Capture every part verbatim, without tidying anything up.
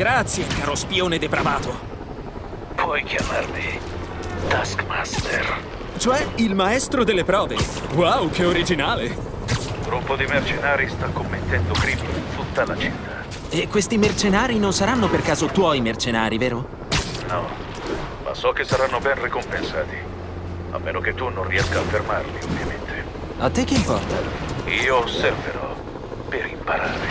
Grazie, caro spione depravato. Puoi chiamarmi Taskmaster. Cioè, il maestro delle prove. Wow, che originale. Un gruppo di mercenari sta commettendo crimini in tutta la città. E questi mercenari non saranno per caso tuoi mercenari, vero? No, ma so che saranno ben ricompensati. A meno che tu non riesca a fermarli, ovviamente. A te che importa? Io osserverò per imparare.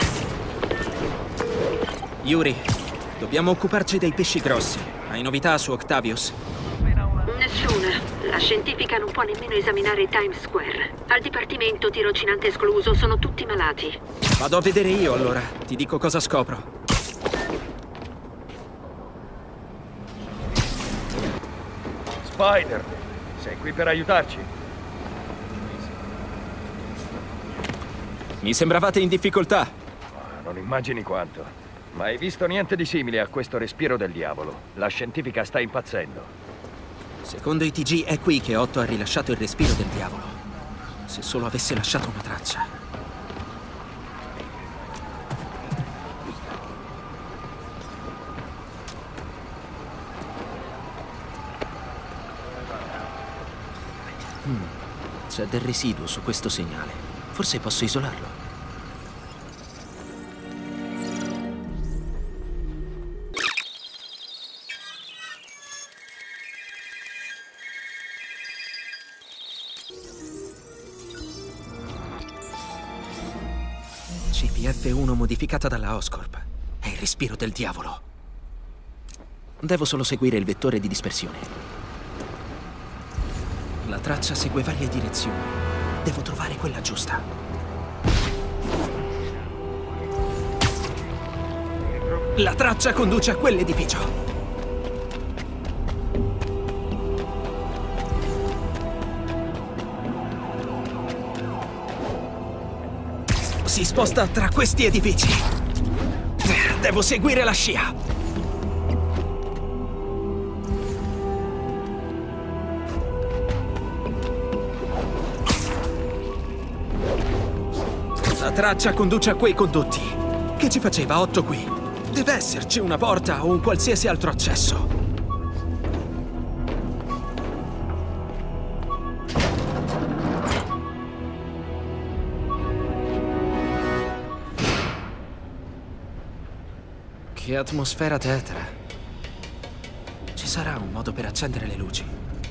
Yuri, dobbiamo occuparci dei pesci grossi. Hai novità su Octavius? Nessuna. La scientifica non può nemmeno esaminare Times Square. Al dipartimento, tirocinante escluso, sono tutti malati. Vado a vedere io, allora. Ti dico cosa scopro. Spider, sei qui per aiutarci? Mi sembravate in difficoltà. Non immagini quanto. Ma hai visto niente di simile a questo respiro del diavolo. La scientifica sta impazzendo. Secondo i T G è qui che Otto ha rilasciato il respiro del diavolo. Se solo avesse lasciato una traccia. Hmm. C'è del residuo su questo segnale. Forse posso isolarlo. C P F uno modificata dalla Oscorp. È il respiro del diavolo. Devo solo seguire il vettore di dispersione. La traccia segue varie direzioni. Devo trovare quella giusta. La traccia conduce a quell'edificio. Si sposta tra questi edifici. Devo seguire la scia. La traccia conduce a quei condotti. Che ci faceva Otto qui? Deve esserci una porta o un qualsiasi altro accesso. Che atmosfera tetra. Ci sarà un modo per accendere le luci.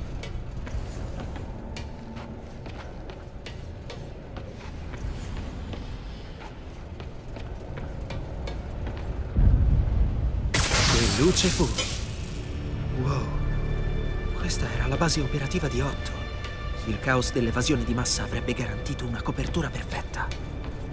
Che luce fu. Wow. Questa era la base operativa di Otto. Il caos dell'evasione di massa avrebbe garantito una copertura perfetta.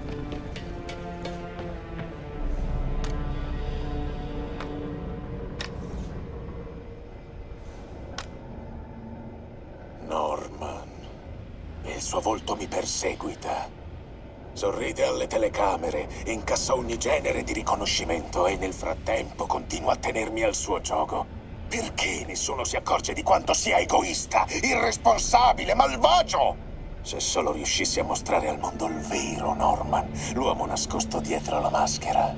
Il suo volto mi perseguita. Sorride alle telecamere, incassa ogni genere di riconoscimento e nel frattempo continua a tenermi al suo gioco. Perché nessuno si accorge di quanto sia egoista, irresponsabile, malvagio? Se solo riuscissi a mostrare al mondo il vero Norman, l'uomo nascosto dietro la maschera.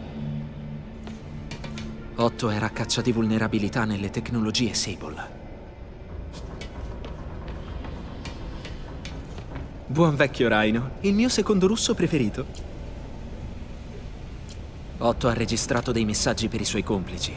Otto era a caccia di vulnerabilità nelle tecnologie Sable. Buon vecchio Rhino, il mio secondo russo preferito. Otto ha registrato dei messaggi per i suoi complici.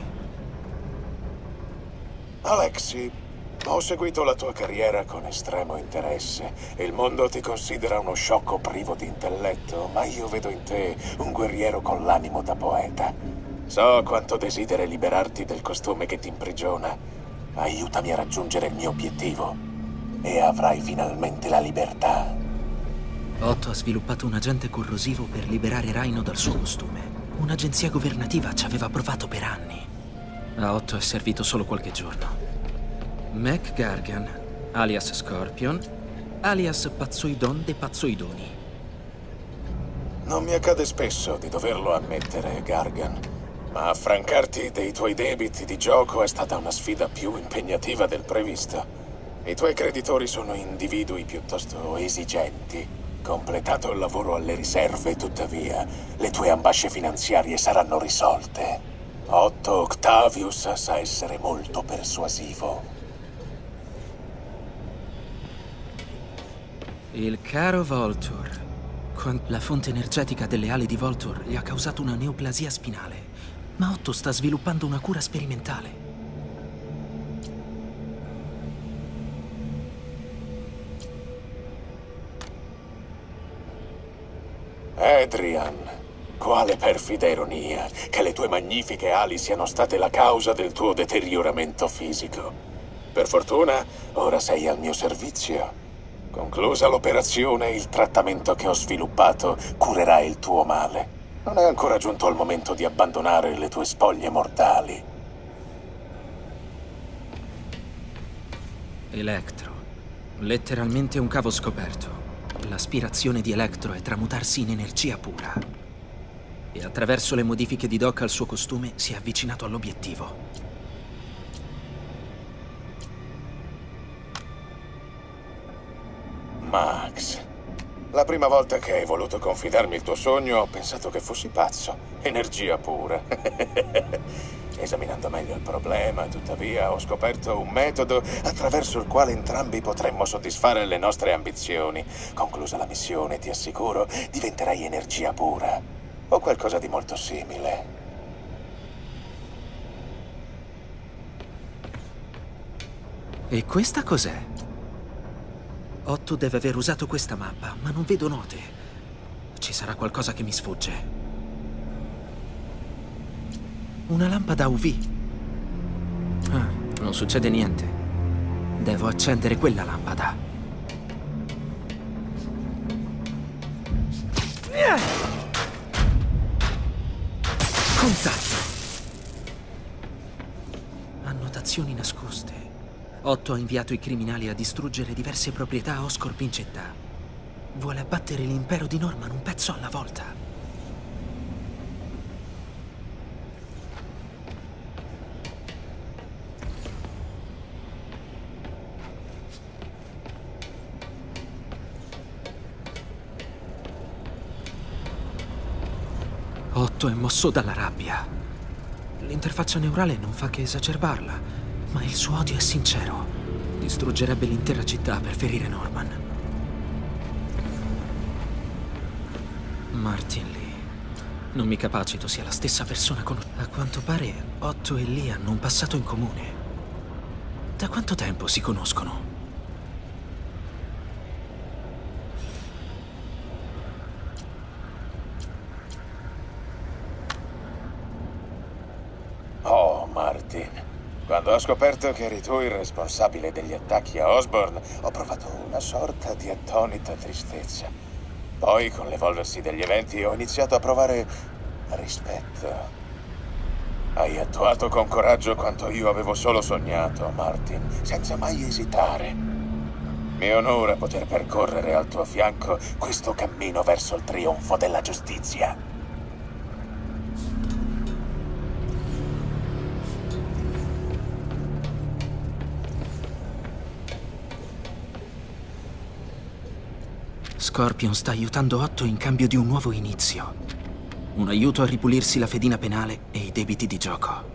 Alexi, ho seguito la tua carriera con estremo interesse. Il mondo ti considera uno sciocco privo di intelletto, ma io vedo in te un guerriero con l'animo da poeta. So quanto desideri liberarti del costume che ti imprigiona. Aiutami a raggiungere il mio obiettivo e avrai finalmente la libertà. Otto ha sviluppato un agente corrosivo per liberare Rhino dal suo costume. Un'agenzia governativa ci aveva provato per anni. A Otto è servito solo qualche giorno. Mac Gargan, alias Scorpion, alias Pazzoidon de Pazzoidoni. Non mi accade spesso di doverlo ammettere, Gargan, ma affrancarti dei tuoi debiti di gioco è stata una sfida più impegnativa del previsto. I tuoi creditori sono individui piuttosto esigenti. Completato il lavoro alle riserve, tuttavia, le tue ambasce finanziarie saranno risolte. Otto Octavius sa essere molto persuasivo. Il caro Voltur. Quan- La fonte energetica delle ali di Voltur gli ha causato una neoplasia spinale, ma Otto sta sviluppando una cura sperimentale. Adrian, quale perfida ironia che le tue magnifiche ali siano state la causa del tuo deterioramento fisico. Per fortuna, ora sei al mio servizio. Conclusa l'operazione, il trattamento che ho sviluppato curerà il tuo male. Non è ancora giunto il momento di abbandonare le tue spoglie mortali. Electro. Letteralmente un cavo scoperto. L'aspirazione di Electro è tramutarsi in energia pura. E attraverso le modifiche di Doc al suo costume si è avvicinato all'obiettivo. Max, la prima volta che hai voluto confidarmi il tuo sogno ho pensato che fossi pazzo. Energia pura. Esaminando meglio il problema, tuttavia, ho scoperto un metodo attraverso il quale entrambi potremmo soddisfare le nostre ambizioni. Conclusa la missione, ti assicuro, diventerai energia pura. O qualcosa di molto simile. E questa cos'è? Otto deve aver usato questa mappa, ma non vedo note. Ci sarà qualcosa che mi sfugge. Una lampada U V. Ah, non succede niente. Devo accendere quella lampada. Contatto. Annotazioni nascoste. Otto ha inviato i criminali a distruggere diverse proprietà a Oscorp in città. Vuole abbattere l'impero di Norman un pezzo alla volta. Otto è mosso dalla rabbia. L'interfaccia neurale non fa che esacerbarla. Ma il suo odio è sincero. Distruggerebbe l'intera città per ferire Norman. Martin Lee. Non mi capacito sia la stessa persona con... A quanto pare, Otto e Lee hanno un passato in comune. Da quanto tempo si conoscono? Oh, Martin. Quando ho scoperto che eri tu il responsabile degli attacchi a Osborn, ho provato una sorta di attonita tristezza. Poi, con l'evolversi degli eventi, ho iniziato a provare rispetto. Hai attuato con coraggio quanto io avevo solo sognato, Martin, senza mai esitare. Mi onora poter percorrere al tuo fianco questo cammino verso il trionfo della giustizia. Scorpion sta aiutando Otto in cambio di un nuovo inizio. Un aiuto a ripulirsi la fedina penale e i debiti di gioco.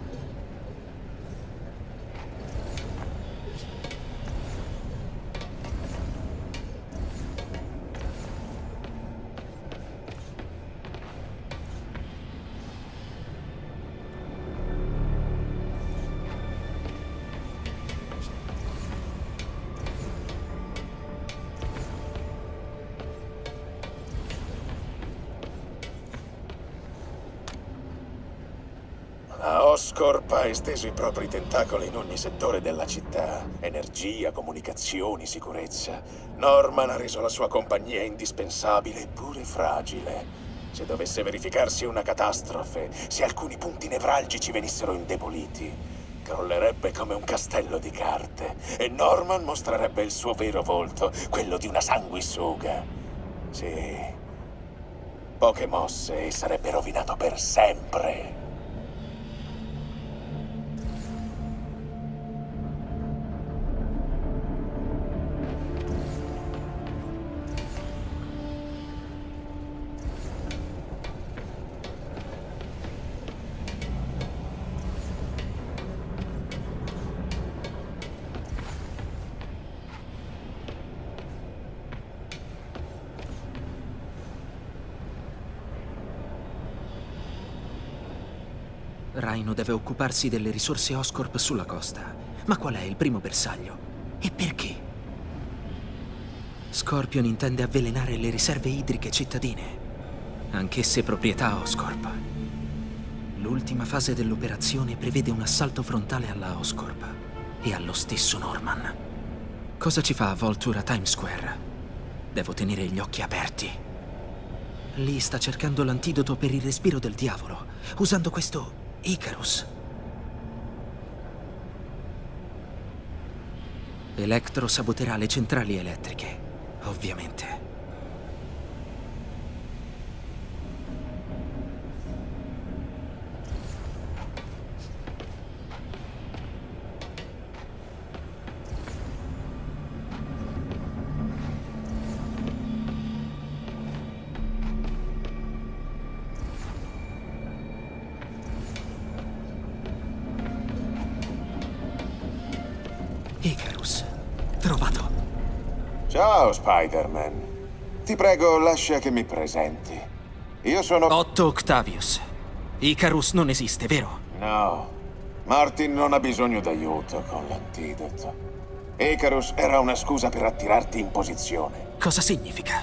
Oscorp ha esteso i propri tentacoli in ogni settore della città. Energia, comunicazioni, sicurezza. Norman ha reso la sua compagnia indispensabile eppure fragile. Se dovesse verificarsi una catastrofe, se alcuni punti nevralgici venissero indeboliti, crollerebbe come un castello di carte e Norman mostrerebbe il suo vero volto, quello di una sanguisuga. Sì. Poche mosse e sarebbe rovinato per sempre. Rhino deve occuparsi delle risorse Oscorp sulla costa. Ma qual è il primo bersaglio? E perché? Scorpion intende avvelenare le riserve idriche cittadine, anch'esse proprietà Oscorp. L'ultima fase dell'operazione prevede un assalto frontale alla Oscorp e allo stesso Norman. Cosa ci fa Vulture a Times Square? Devo tenere gli occhi aperti. Lì sta cercando l'antidoto per il respiro del diavolo, usando questo Icarus. Electro saboterà le centrali elettriche, ovviamente. Icarus. Trovato. Ciao, Spider-Man. Ti prego, lascia che mi presenti. Io sono... Otto Octavius. Icarus non esiste, vero? No. Martin non ha bisogno d'aiuto con l'antidoto. Icarus era una scusa per attirarti in posizione. Cosa significa?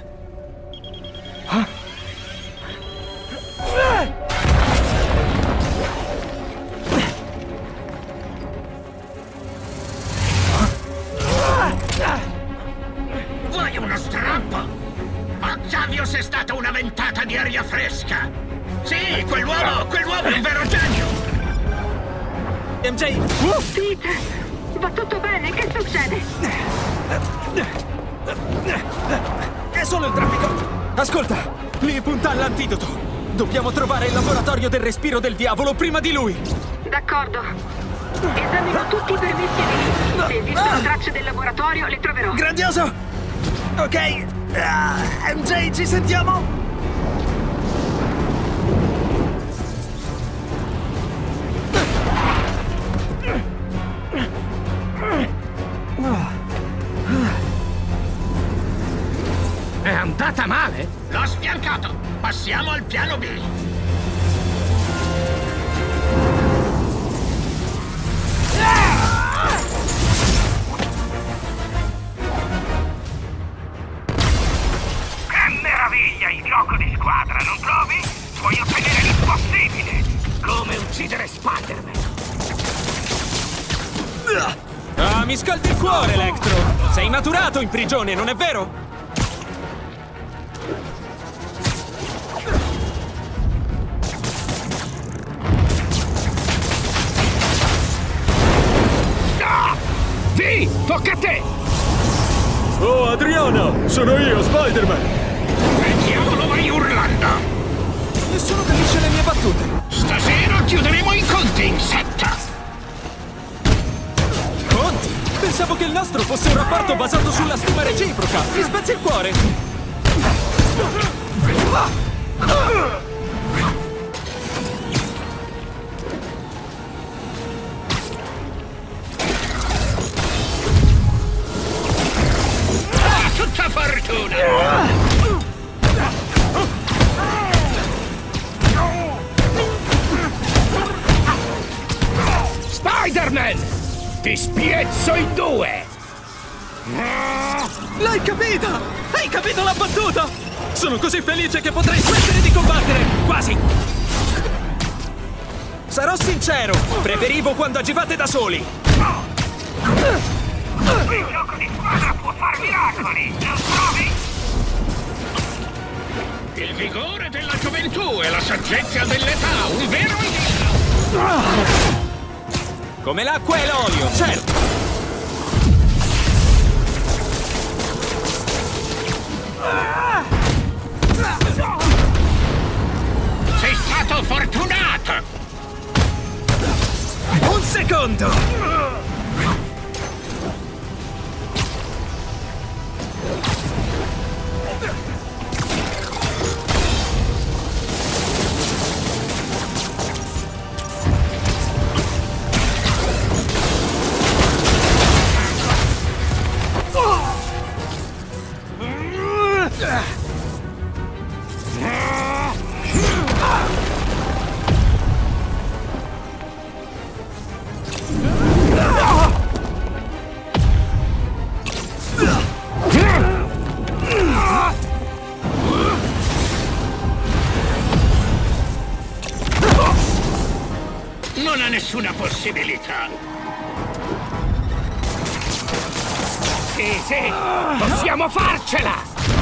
Vuoi uno strappo? Octavius è stata una ventata di aria fresca. Sì, quell'uomo, quell'uomo è un vero genio. M J! Peter, va tutto bene? Che succede? È solo il traffico! Ascolta, lì punta all'antidoto. Dobbiamo trovare il laboratorio del respiro del diavolo prima di lui. D'accordo. Esamino tutti i permessi lì. Se esistono tracce del laboratorio, le troverò. Grandioso! Ok, uh, M J, ci sentiamo? È andata male? L'ho sfiancato. Passiamo al piano B. Che meraviglia il gioco di squadra, non trovi? Puoi ottenere l'impossibile. Come uccidere Spider-Man. Ah, mi scaldi il cuore, Electro! Sei maturato in prigione, non è vero? Sì, tocca a te! Oh, Adriana! Sono io, Spider-Man! Che diavolo vai urlando? Nessuno capisce le mie battute! Stasera chiuderemo i conti in setta! Conti? Pensavo che il nostro fosse un rapporto basato sulla stima reciproca! Mi spezzi il cuore! Ah, tutta fortuna! Spider-Man! Ti spiezzo in due! L'hai capita! Hai capito la battuta! Sono così felice che potrei smettere di combattere! Quasi! Sarò sincero! Preferivo quando agivate da soli! Il gioco di squadra può far miracoli, non trovi? Il vigore della gioventù e la saggezza dell'età, un vero inizio! Come l'acqua e l'olio, certo! Sei stato fortunato! Un secondo! nessuna possibilità. Sì, sì, possiamo farcela!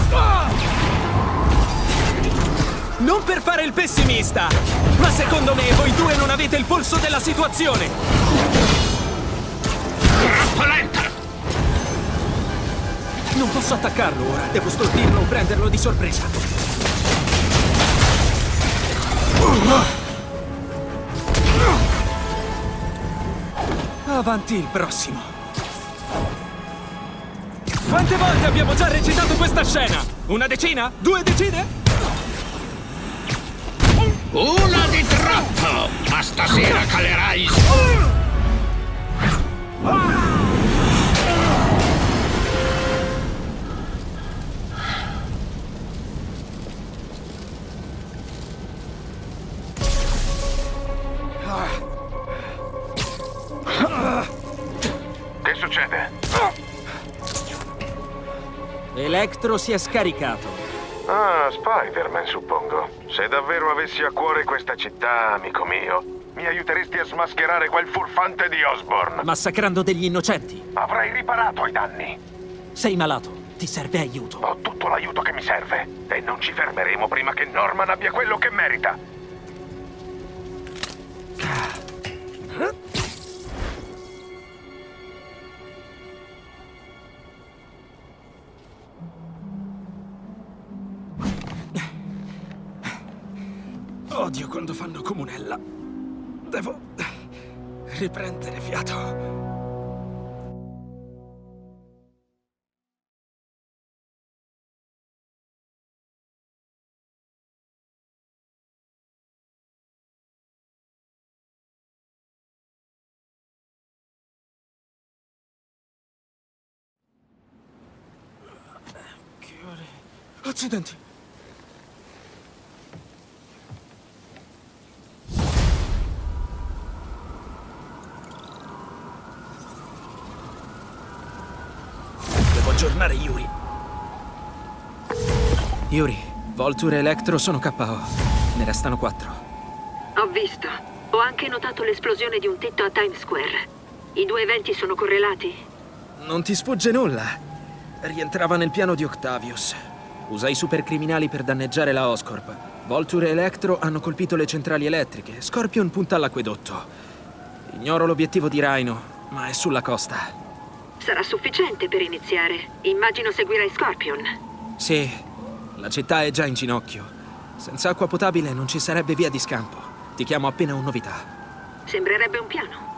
Non per fare il pessimista, ma secondo me voi due non avete il polso della situazione. Troppo lenta! Non posso attaccarlo ora, devo stordirlo o prenderlo di sorpresa. Avanti il prossimo. Quante volte abbiamo già recitato questa scena? Una decina? Due decine? Una di troppo! Ma stasera calerai... Che succede? Electro si è scaricato. Ah, Spider-Man, suppongo. Se davvero avessi a cuore questa città, amico mio, mi aiuteresti a smascherare quel furfante di Osborn. Massacrando degli innocenti. Avrei riparato i danni. Sei malato, ti serve aiuto. Ho tutto l'aiuto che mi serve. E non ci fermeremo prima che Norman abbia quello che merita. Odio quando fanno comunella. Devo riprendere fiato. Che ore? Accidenti. Aggiornare Yuri. Yuri, Vulture e Electro sono K O. Ne restano quattro. Ho visto. Ho anche notato l'esplosione di un tetto a Times Square. I due eventi sono correlati? Non ti sfugge nulla. Rientrava nel piano di Octavius. Usa i supercriminali per danneggiare la Oscorp. Vulture e Electro hanno colpito le centrali elettriche. Scorpion punta all'acquedotto. Ignoro l'obiettivo di Rhino, ma è sulla costa. Sarà sufficiente per iniziare. Immagino seguirai Scorpion. Sì, la città è già in ginocchio. Senza acqua potabile non ci sarebbe via di scampo. Ti chiamo appena ho novità. Sembrerebbe un piano.